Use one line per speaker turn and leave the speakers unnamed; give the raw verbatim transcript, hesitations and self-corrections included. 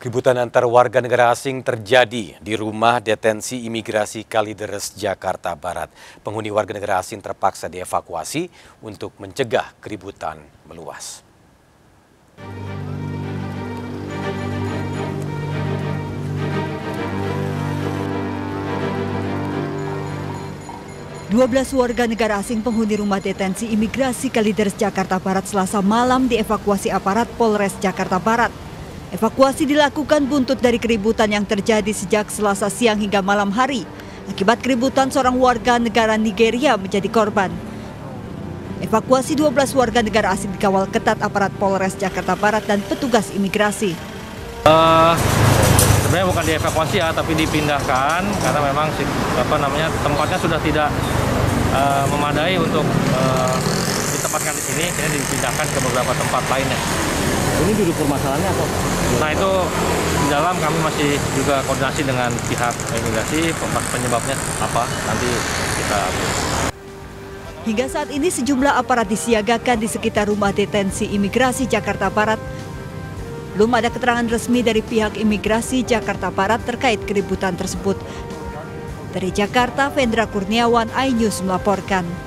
Keributan antar warga negara asing terjadi di rumah detensi imigrasi Kalideres, Jakarta Barat. Penghuni warga negara asing terpaksa dievakuasi untuk mencegah keributan meluas.
dua belas warga negara asing penghuni rumah detensi imigrasi Kalideres, Jakarta Barat Selasa malam dievakuasi aparat Polres Jakarta Barat. Evakuasi dilakukan buntut dari keributan yang terjadi sejak Selasa siang hingga malam hari. Akibat keributan, seorang warga negara Nigeria menjadi korban. Evakuasi dua belas warga negara asing dikawal ketat aparat Polres Jakarta Barat dan petugas imigrasi.
Uh, sebenarnya bukan dievakuasi ya, tapi dipindahkan karena memang apa namanya tempatnya sudah tidak uh, memadai untuk uh, ditempatkan di sini. Ini dipindahkan ke beberapa tempat lainnya.
Ini duduk permasalahannya atau?
Nah itu di dalam kami masih juga koordinasi dengan pihak imigrasi, penyebabnya apa nanti kita.
Hingga saat ini sejumlah aparat disiagakan di sekitar rumah detensi imigrasi Jakarta Barat. Belum ada keterangan resmi dari pihak imigrasi Jakarta Barat terkait keributan tersebut. Dari Jakarta, Vendra Kurniawan, iNews melaporkan.